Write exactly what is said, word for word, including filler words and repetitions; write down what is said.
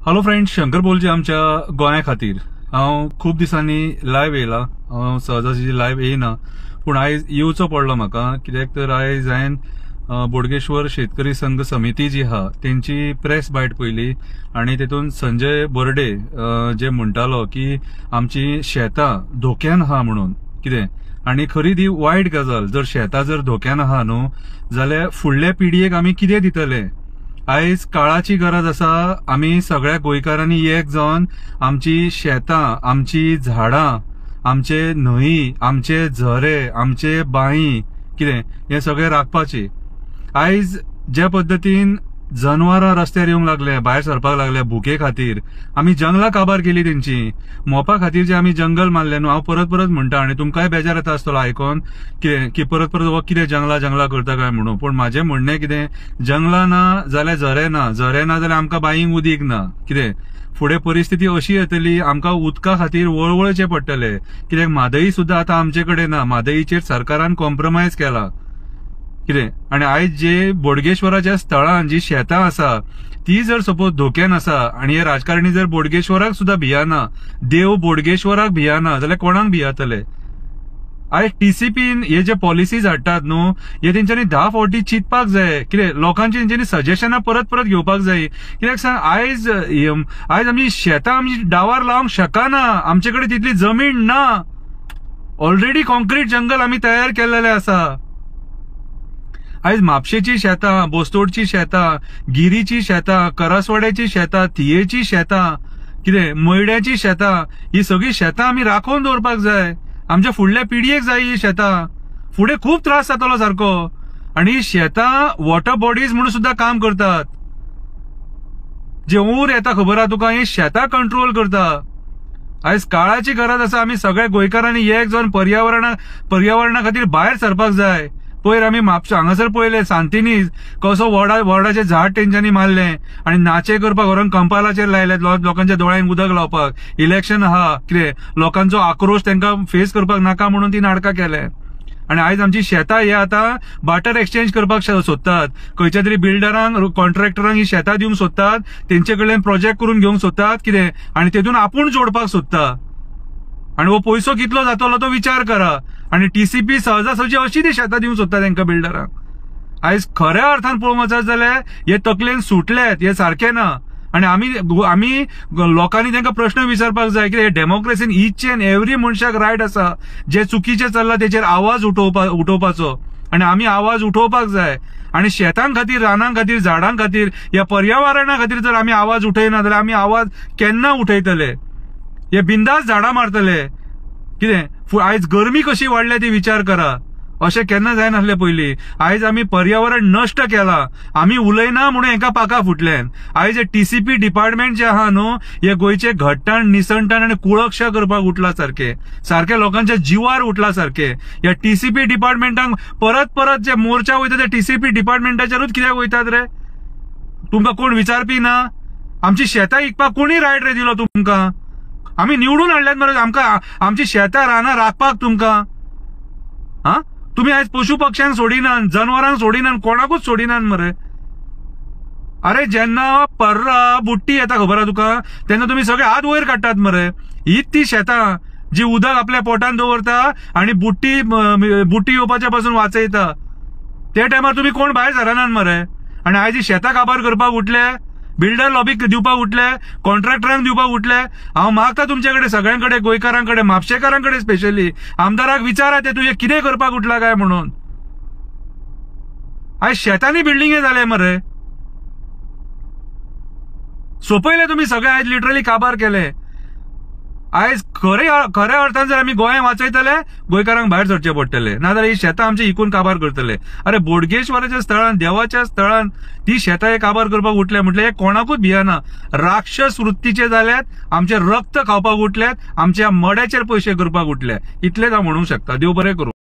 Hello friends, Shankar बोलचे आमच्या गोंया खातीर हांव खूब दिसांनी लायव्ह येयला. हांव सहजासहजी लायव्ह येयना, पूण आयज येवचो पडलो म्हाका, कित्याक तर आयज हांवें बोडगेश्वर शेतकरी संघ समिती जी आहा तेंची प्रेस बायट पयली आनी तेतून संजय बर्डे जे म्हणटालो की आमची शेतां धोक्यान आहा म्हणून. कितें आनी खरी ती वायट गजाल. जर शेतां जर धोक्यान आहा न्हू जाल्यार फुडल्या पिडयेक आमी कितें दितले. आयज काळाची गरज आसा. आमी सगळ्या गोंयकारांनी एक जावन आमची शेतां, आमची झाडां, आमचे न्हंय, आमचे झरे, आमचे बांय कितें हे सगळे राखपाचे. आयज ज्या पद्दतीन जनावरां रस्त्यार येवंक लागले, भायर सरपाक लागले भुके खातीर, आमी जंगलां काबार केली तेंची मोपा खातीर जे आमी जंगल मारले न्हू. हांव परत परत म्हणटा आनी तुमकांय बेजार येता आसतलो आयकोन कितें की परत परत हो कितें जंगलां जंगलां करता काय म्हणून. पूण म्हाजें म्हणणें कितें, जंगलां ना जाल्यार झरे ना, झरे ना जाल्यार आमकां बांयक उदीक ना. कितें फुडें परिस्थिती अशी येतली, आमकां उदका खातीर वळवळचें पडटलें. कित्याक म्हादई सुद्दां आतां आमचे कडेन ना. म्हादईचेर सरकारान कॉम्प्रोमायज केला. कितें आनी आयज जे बोडगेश्वराच्या स्थळान जी शेतां आसा ती जर सपोज धोक्यान आसा आनी हे राजकारणी जर बोडगेश्वराक सुद्दां भियाना, देव बोडगेश्वराक भियाना जाल्यार कोणाक भियातले. आयज टीसीपीन हे जे पॉलिसीज हाडटात न्हू हे तेंच्यांनी धा फावटी चिंतपाक जाय. कितें लोकांची तेंच्यांनी सजेशनां परत परत घेवपाक जाय. कित्याक सांग, आयज आयज आमी शेतां आमी डावार लावंक शकना. आमचे कडेन तितली जमीन ना. ऑलरेडी कॉन्क्रीट जंगल आमी तयार केल्लेले आसा. आयज म्हापशेची शेतां, बोस्तोडची शेतां, गिरीची शेतां, करसवाड्याची शेतां, थियेची शेतां, कितें मयड्याची शेतां, ही सगळी शेतां आमी राखून दवरपाक जाय. आमच्या फुडल्या पिडयेक जाय ही शेतां. फुडें खूब त्रास जातलो सारको. आनी ही शेतां वॉटर बॉडीज म्हणून सुद्दां काम करतात. जे ऊर येता खबर आहा तुका, ही शेतां कंट्रोल करता. आयज काळाची गरज आसा. आमी सगळ्या गोंयकारांनी एक जावन पर्यावरणा पर्यावरणा खातीर भायर सरपाक जाय. पयर आमी म्हापशा हांगासर पळयले सांतिनी कसो वडा वडाचें झाड तेंच्यांनी मारलें आनी नाचे करपाक व्हरोन कंपालाचेर लायले लोकांच्या दोळ्यांक उदक लावपाक. इलेक्शन आहा, कितें लोकांचो आक्रोश तांकां फेस करपाक नाका म्हणून ती नाटकां केले. आनी आयज आमची शेतां हे आतां बाटर एक्सचेंज करपाक सोदतात. खंयच्या तरी बिल्डरांक, कॉन्ट्रॅक्टरांक ही शेतां दिवंक सोदतात, तेंचे कडल्यान प्रोजेक्ट करून घेवंक सोदतात. कितें आनी तेतून आपूण जोडपाक सोदता. आनी हो पयसो कितलो जातलो तो विचार करा. आनी टीसीपी सहजासहजी अशी ती शेतां दिवंक सोदता तांकां बिल्डरांक. आयज खऱ्या अर्थान पळोवंक वचत जाल्यार हे तकलेन सुटल्यात, हे सारखे ना. आनी आमी आमी लोकांनी तांकां प्रश्न विचारपाक जाय की डेमोक्रेसीन ईच एंड एव्हरी मनशाक रायट आसा जे चुकीचें चल्लां तेचेर आवाज उठोवपा उठोवपाचो. आनी आमी आवाज उठोवपाक जाय. आनी शेतां खातीर, रानां खातीर, झाडां खातीर, ह्या पर्यावरणा खातीर जर आमी आवाज उठयना जाल्यार आमी आवाज केन्ना उठयतले. हे बिंदास झाडां मारतले. कितें आयज गरमी कशी वाडल्या ती विचार करा. अशें केन्ना जायनासलें पयलीं. आयज आमी पर्यावरण नश्ट केलां. आमी उलयना म्हणून हेका पाका फुटल्यान. आयज हे टीसीपी डिपार्टमेंट जे आहा न्हू हे गोंयचे घट्टाण, निसणटाण आनी कुळकशा करपाक उठला सारखे. सारखे लोकांच्या जिवार उठला सारखे. ह्या टीसीपी डिपार्टमेंटाक परत परत जे मोर्चा वयता ते टीसीपी डिपार्टमेंटाचेरूच कित्याक वयतात रे? तुमकां कोण विचारपी ना? आमची शेतां विकपाक कोणी रायट रे दिलो तुमकां? आमी निवडून हाडल्यात मरे आमकां आमची शेतां रानां राखपाक तुमकां. हा तुमी आयज पशु पक्ष्यांक सोडिनात, जनावरांक सोडिनात, कोणाकूच सोडिनात मरे. अरे जेन्ना पर्रा बुट्टी येता खबर आहा तुका तेन्ना तुमी सगळे हात वयर काडटात मरे. हीच ती शेतां जी उदक आपल्या पोटान दवरता आनी बुट्टी बुट्टी येवपाच्या पासून वाचयता. ते टायमार तुमी कोण भायर सरनात मरे. आनी आयज शेतां काबार करपाक उठले, बिल्डर लॉबीक दिवपाक उठले, कॉन्ट्रॅक्टरांक दिवपाक उठले. हांव मागता तुमचे कडेन, सगळ्यांकडे, गोंयकारांकडे, म्हापशेकारांकडे स्पेशली, आमदाराक विचारा ते तुझे कितें करपाक उठला काय म्हणून. आयज शेतांनी बिल्डिंगे जाले मरे. सोपयले तुमी सगळे. आयज लिटरली काबार केले. आयज खरे खऱ्या अर्थान जर आमी गोंय वाचयतले गोंयकारांक भायर सरचे पडटले, नाजाल्यार ही शेतां आमची इकून काबार करतले. अरे बोडगेश्वराच्या स्थळान, देवाच्या स्थळान ती शेतां हे काबार करपाक उठले म्हटल्यार हे कोणाकूच भियाना. राक्षस वृत्तीचे जाल्यात, आमचे रक्त खावपाक उठल्यात, आमच्या मड्याचेर पयशे करपाक उठले. इतलेच हांव म्हणूंक शकता. देव बरें करूं.